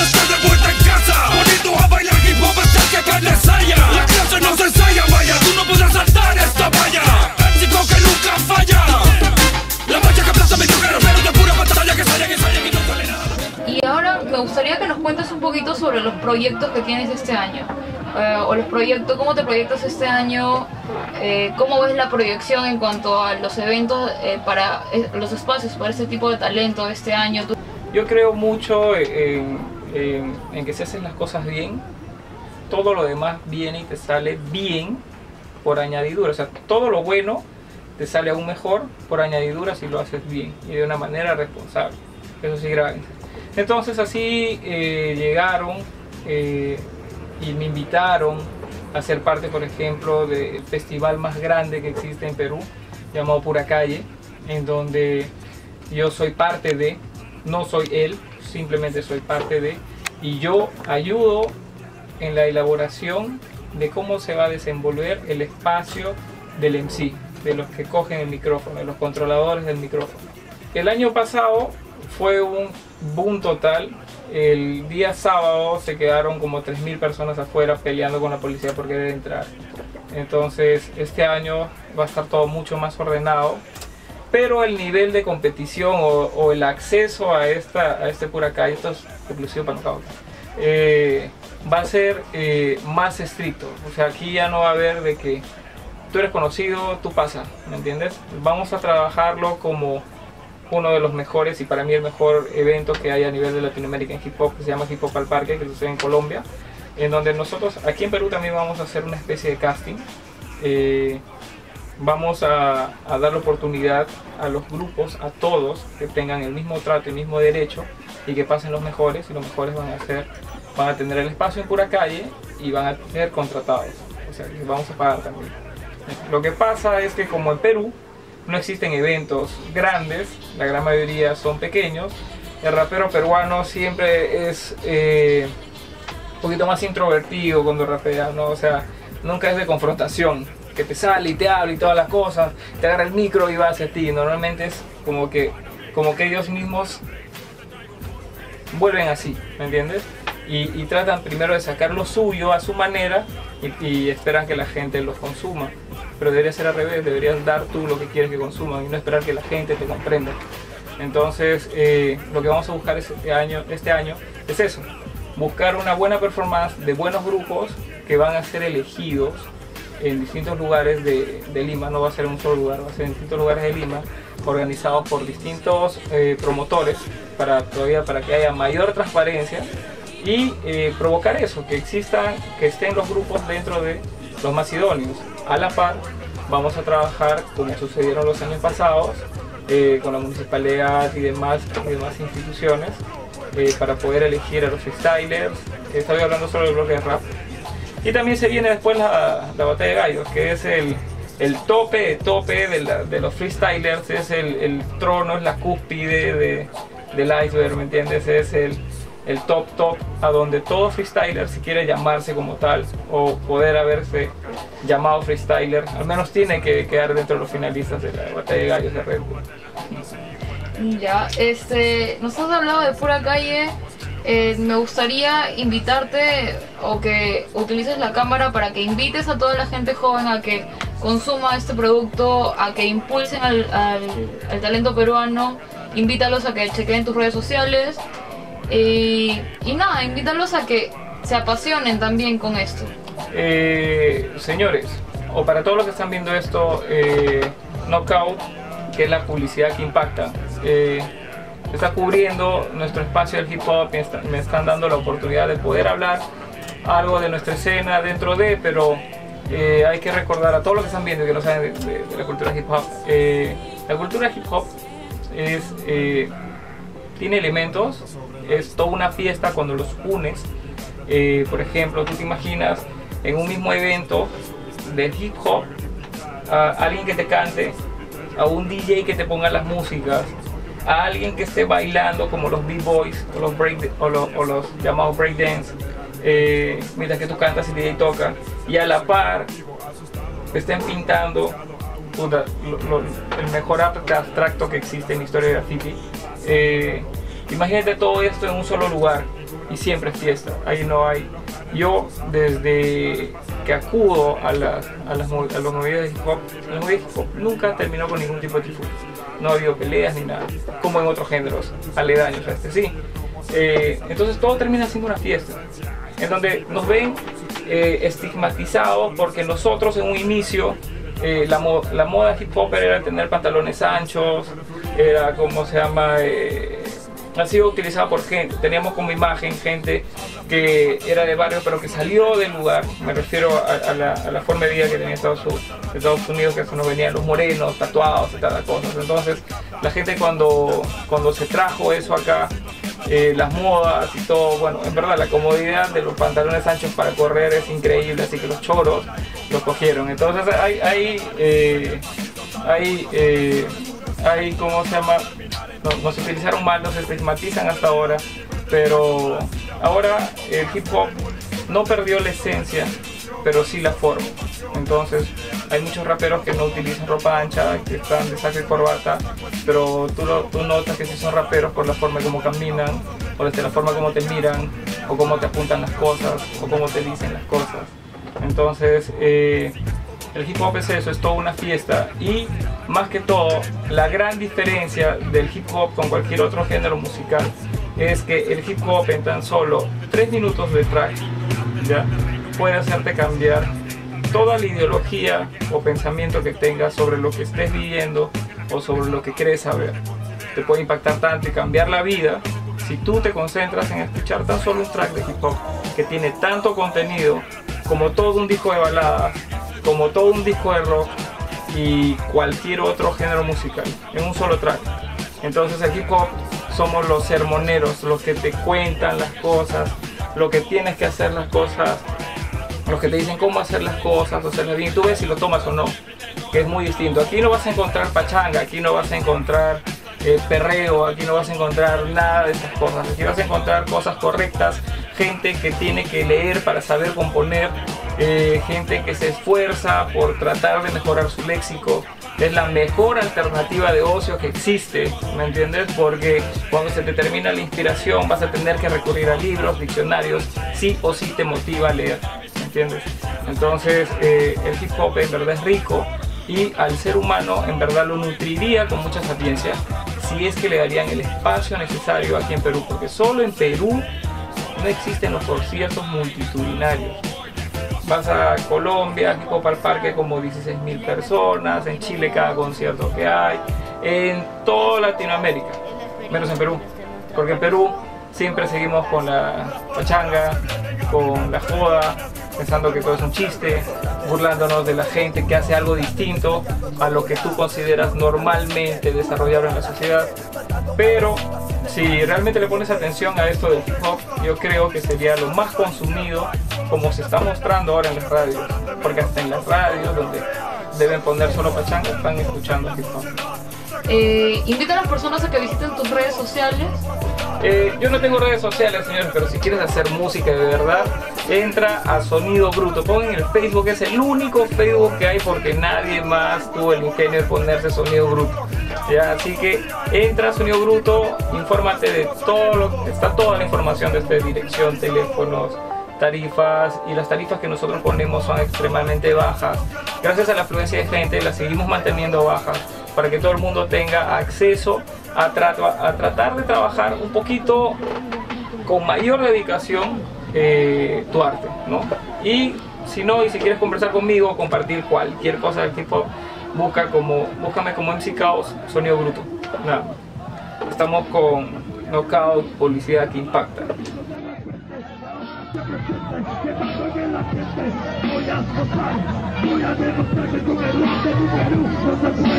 estoy de vuelta en casa, poniendo a bailar hip hop hasta que cae la saya. La clase no se ensaya, vaya, tú no podrás saltar esta valla. El chico que nunca falla, la valla que aplasta mi carrera, pero de pura batalla que sale y no sale nada. Y ahora me gustaría que nos cuentes un poquito sobre los proyectos que tienes este año. O los proyectos, cómo te proyectas este año, cómo ves la proyección en cuanto a los eventos, para los espacios para este tipo de talento este año. Yo creo mucho en que si haces las cosas bien, todo lo demás viene y te sale bien por añadidura. O sea, todo lo bueno te sale aún mejor por añadidura si lo haces bien y de una manera responsable. Eso sí, grave. Entonces así llegaron y me invitaron a ser parte, por ejemplo, del festival más grande que existe en Perú, llamado Pura Calle, en donde yo soy parte de, no soy él, simplemente soy parte de, y yo ayudo en la elaboración de cómo se va a desenvolver el espacio del MC, de los que cogen el micrófono, de los controladores del micrófono. El año pasado fue un boom total. El día sábado se quedaron como 3.000 personas afuera peleando con la policía por querer entrar. Entonces este año va a estar todo mucho más ordenado, pero el nivel de competición o el acceso a este Pura Calle, esto es exclusivo para Knockout, va a ser más estricto. O sea, aquí ya no va a haber de que tú eres conocido, tú pasas, ¿me entiendes? Vamos a trabajarlo como uno de los mejores, y para mí el mejor evento que hay a nivel de Latinoamérica en hip hop, que se llama Hip Hop al Parque, que sucede en Colombia, en donde nosotros aquí en Perú también vamos a hacer una especie de casting. Vamos a dar la oportunidad a los grupos, a todos, que tengan el mismo trato y el mismo derecho, y que pasen los mejores, y los mejores van a tener el espacio en Pura Calle y van a ser contratados. O sea, que vamos a pagar también. Lo que pasa es que como en Perú no existen eventos grandes, la gran mayoría son pequeños, el rapero peruano siempre es un poquito más introvertido cuando rapea, ¿no? O sea, nunca es de confrontación, que te sale y te habla y todas las cosas, te agarra el micro y va hacia ti. Normalmente es como que ellos mismos vuelven así, ¿me entiendes? Y tratan primero de sacar lo suyo a su manera y esperan que la gente lo consuma. Pero debería ser al revés, deberías dar tú lo que quieres que consuman y no esperar que la gente te comprenda. Entonces lo que vamos a buscar este año es eso, buscar una buena performance de buenos grupos que van a ser elegidos en distintos lugares de Lima. No va a ser en un solo lugar, va a ser en distintos lugares de Lima, organizados por distintos promotores para que haya mayor transparencia y provocar eso, que estén los grupos dentro de los más idóneos. A la par vamos a trabajar, como sucedieron los años pasados, con la municipalidad y demás instituciones, para poder elegir a los freestylers. Estoy hablando solo del bloque de rap. Y también se viene después la batalla de gallos, que es el tope de los freestylers, es el trono, es la cúspide del iceberg, ¿me entiendes? Es el top a donde todo freestyler, si quiere llamarse como tal o poder haberse llamado freestyler, al menos tiene que quedar dentro de los finalistas de la batalla de gallos de Red Bull. Ya, nos has hablado de Pura Calle. Me gustaría invitarte o que utilices la cámara para que invites a toda la gente joven a que consuma este producto, a que impulsen al talento peruano. Invítalos a que chequeen tus redes sociales y nada, invítalos a que se apasionen también con esto. Señores, o para todos los que están viendo esto, Knockout, que es la publicidad que impacta, está cubriendo nuestro espacio del hip hop, me están dando la oportunidad de poder hablar algo de nuestra escena dentro de, pero hay que recordar a todos los que están viendo y que no saben de la cultura hip hop. La cultura hip hop tiene elementos, es toda una fiesta cuando los unes. Por ejemplo, tú te imaginas en un mismo evento del hip hop a alguien que te cante, a un DJ que te ponga las músicas, a alguien que esté bailando como los b-boys o los llamados breakdance, mientras que tú cantas y el DJ toca, y a la par estén pintando el mejor arte abstracto que existe en la historia de graffiti. Imagínate todo esto en un solo lugar, y siempre es fiesta. Ahí no hay. Yo desde que acudo a los movidas de hip hop, nunca terminó con ningún tipo de tifus. No ha habido peleas ni nada, como en otros géneros aledaños a este, sí. Entonces todo termina siendo una fiesta, en donde nos ven estigmatizados porque nosotros en un inicio la moda hip hop era tener pantalones anchos, era como se llama, ha sido utilizado por gente, teníamos como imagen gente que era de barrio pero que salió del lugar, me refiero a la forma de vida que tenía Estados Unidos, que nos venían los morenos, tatuados y tal cosas. Entonces la gente cuando se trajo eso acá, las modas y todo, bueno, en verdad la comodidad de los pantalones anchos para correr es increíble, así que los choros los cogieron. Entonces hay ¿cómo se llama? Nos utilizaron mal, nos estigmatizan hasta ahora, pero ahora el hip hop no perdió la esencia, pero sí la forma. Entonces hay muchos raperos que no utilizan ropa ancha, que están de saco y corbata, pero tú notas que sí son raperos por la forma como caminan, o desde la forma como te miran, o cómo te apuntan las cosas, o cómo te dicen las cosas. Entonces el hip hop es eso, es toda una fiesta, y más que todo la gran diferencia del hip hop con cualquier otro género musical es que el hip hop en tan solo 3 minutos de track ya puede hacerte cambiar toda la ideología o pensamiento que tengas sobre lo que estés viviendo o sobre lo que quieres saber. Te puede impactar tanto y cambiar la vida si tú te concentras en escuchar tan solo un track de hip hop que tiene tanto contenido como todo un disco de baladas, como todo un disco de rock y cualquier otro género musical en un solo track. Entonces el hip hop somos los sermoneros, los que te cuentan las cosas, lo que tienes que hacer las cosas, los que te dicen cómo hacer las cosas, hacerlas bien, tú ves si lo tomas o no, que es muy distinto. Aquí no vas a encontrar pachanga, aquí no vas a encontrar perreo, aquí no vas a encontrar nada de esas cosas, aquí vas a encontrar cosas correctas, gente que tiene que leer para saber componer, gente que se esfuerza por tratar de mejorar su léxico. Es la mejor alternativa de ocio que existe, ¿me entiendes? Porque cuando se te termina la inspiración vas a tener que recurrir a libros, diccionarios, sí o sí te motiva a leer, ¿me entiendes? Entonces el hip hop en verdad es rico y al ser humano en verdad lo nutriría con mucha sapiencia si es que le darían el espacio necesario aquí en Perú, porque solo en Perú no existen los conciertos multitudinarios. Vas a Colombia, hip hop al parque como 16.000 personas, en Chile cada concierto que hay, en toda Latinoamérica, menos en Perú, porque en Perú siempre seguimos con la pachanga, con la joda, pensando que todo es un chiste, burlándonos de la gente que hace algo distinto a lo que tú consideras normalmente desarrollado en la sociedad. Pero si realmente le pones atención a esto del hip hop, yo creo que sería lo más consumido, como se está mostrando ahora en las radios, porque hasta en las radios donde deben poner solo pachanga están escuchando hip hop. Invita a las personas a que visiten tus redes sociales. Yo no tengo redes sociales, señores, pero si quieres hacer música de verdad, entra a Sonido Bruto. Pon en el Facebook, es el único Facebook que hay porque nadie más tuvo el ingenio de ponerse Sonido Bruto. ¿Ya? Así que entra a Sonido Bruto, infórmate de todo, está toda la información desde dirección, teléfonos, tarifas, y las tarifas que nosotros ponemos son extremadamente bajas. Gracias a la afluencia de gente las seguimos manteniendo bajas para que todo el mundo tenga acceso a tratar de trabajar un poquito con mayor dedicación tu arte, ¿no? Y si no, y si quieres conversar conmigo o compartir cualquier cosa del hip hop, búscame como MC Caos, Sonido Bruto. Nada. Estamos con Knockout, publicidad que impacta. Voy a demostrar que con el arte de tu Perú no se